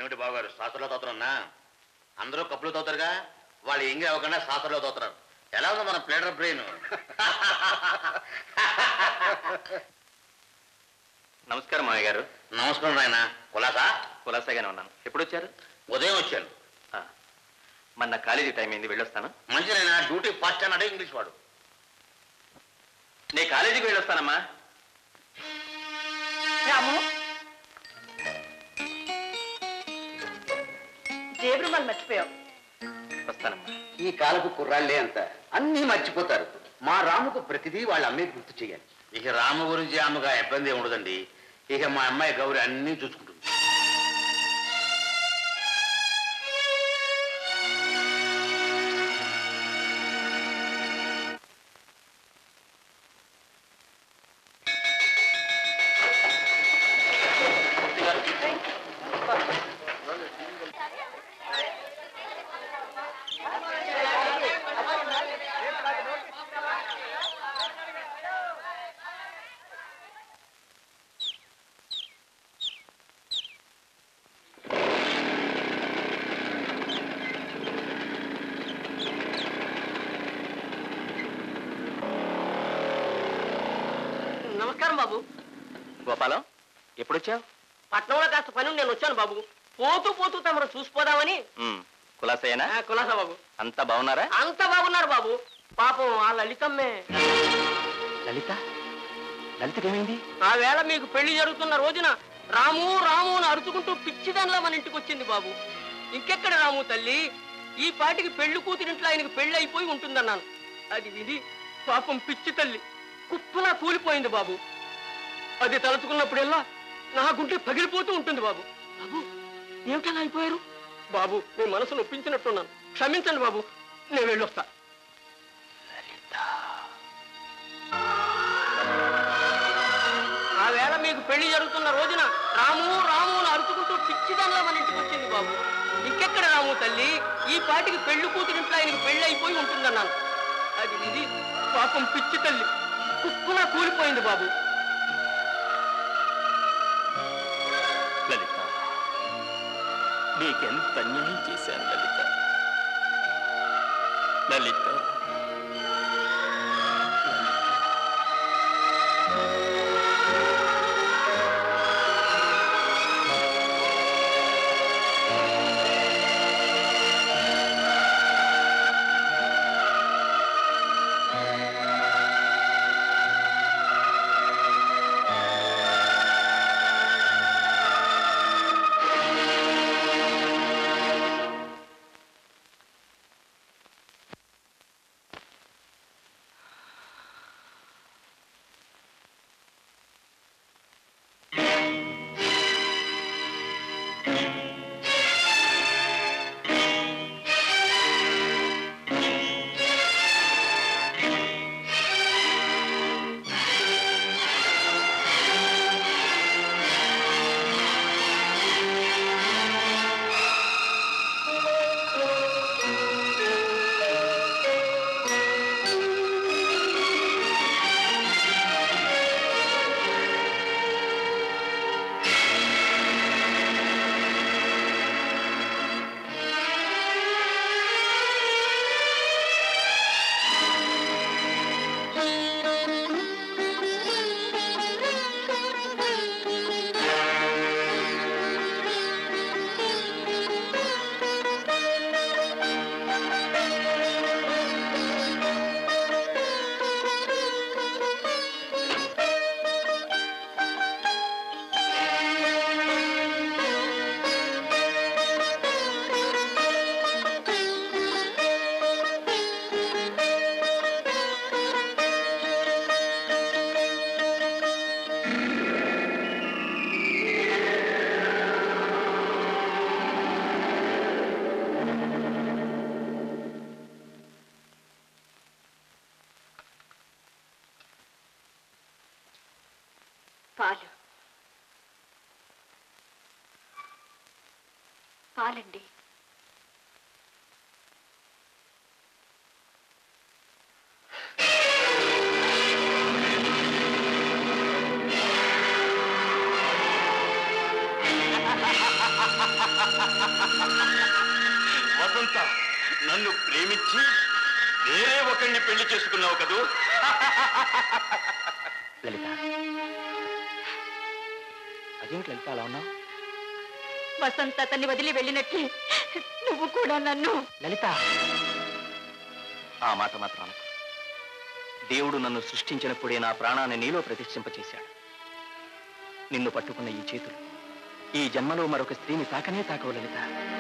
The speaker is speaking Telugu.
ఏమిటి బావగారు సాసర్లో తోతరన్నా? అందరూ కప్పులు తోతారుగా, వాళ్ళు ఎంగి అవ్వకుండా సాసర్లో తోతున్నారు. ఎలా ఉందో మన ప్లేడర్ బ్రెయిన్. నమస్కారం మామయ్య గారు. నమస్కారం నాయన. కులాసాగానే ఉన్నాను. ఎప్పుడు వచ్చారు? ఉదయం వచ్చాను. మన కాలేజీ టైం అయింది, వెళ్ళొస్తాను. మంచిదైనా, డ్యూటీ ఫాస్ట్ అన్నాడే ఇంగ్లీష్ వాడు. నేను కాలేజీకి వెళ్ళొస్తానమ్మా. జేబురుమాలు మర్చిపోయావు. వస్తానమ్మా. ఈ కాలపు కుర్రాళ్ళే అంత అన్నీ మర్చిపోతారు. మా రాముకు ప్రతిదీ వాళ్ళ అమ్మాయి గుర్తు చేయాలి. ఇక రాము గురించి ఆమెగా ఇబ్బంది ఉండదండి. ఇక మా అమ్మాయి గౌరి అన్నీ చూసుకుంటుంది. నమస్కారం బాబు. గోపాలం, ఎప్పుడు వచ్చావు? పట్నంలో కాస్త పని నేను వచ్చాను బాబు. పోతూ పోతూ తమరు చూసిపోదామని. కులాసయ్యనా? కులాసా బాబు. అంతా బాగున్నారా? అంతా బాగున్నారు బాబు. పాపం ఆ లలితమ్మే. లలిత? లలితకేమైంది? ఆ వేళ మీకు పెళ్లి జరుగుతున్న రోజున రాము రాము అని అరుచుకుంటూ పిచ్చిదానిలా మన ఇంటికి వచ్చింది బాబు. ఇంకెక్కడ రాము తల్లి, ఈ పాటికి పెళ్లి కూతురింట్లో ఆయనకి పెళ్లి అయిపోయి ఉంటుందన్నాను. అది విధి. పాపం పిచ్చి తల్లి కుప్పలా కూలిపోయింది బాబు. అది తలుచుకున్నప్పుడల్లా నా గుండె పగిలిపోతూ ఉంటుంది బాబు. బాబు ఏమిటలా అయిపోయారు? బాబు మీ మనసు నొప్పించినట్టున్నాను, క్షమించండి బాబు. నేను వెళ్ళొస్తా. ఆ వేళ మీకు పెళ్లి జరుగుతున్న రోజున రాము రాము అని అరుచుకుంటూ పిచ్చిదానిలా మన ఇంటికి వచ్చింది బాబు. ఇంకెక్కడ రాము తల్లి, ఈ పాటికి పెళ్లి కూతురింట్లో ఆయనకి పెళ్లి అయిపోయి ఉంటుందన్నాను. అది విధి. పాపం పిచ్చి తల్లి కుప్పలా కూలిపోయింది బాబు. లలిత, నీకెంత అన్యాయం చేశాను లలిత. లలిత, పాలు పాలండి. వచ్చి వేరే ఒకరిని పెళ్లి చేసుకున్నావు కదూ? లలిత, అదేమిటి లలిత అలా ఉన్నావు? వసంత అతన్ని వదిలి వెళ్ళినట్లే నువ్వు కూడా నన్ను. లలిత, ఆ మాట మాత్రం అనకు. దేవుడు నన్ను సృష్టించినప్పుడే నా ప్రాణాన్ని నీలో ప్రతిష్ఠింపచేశాడు. నిన్ను పట్టుకున్న ఈ చేతులు ఈ జన్మలో మరొక స్త్రీని తాకనే తాకవు లలిత.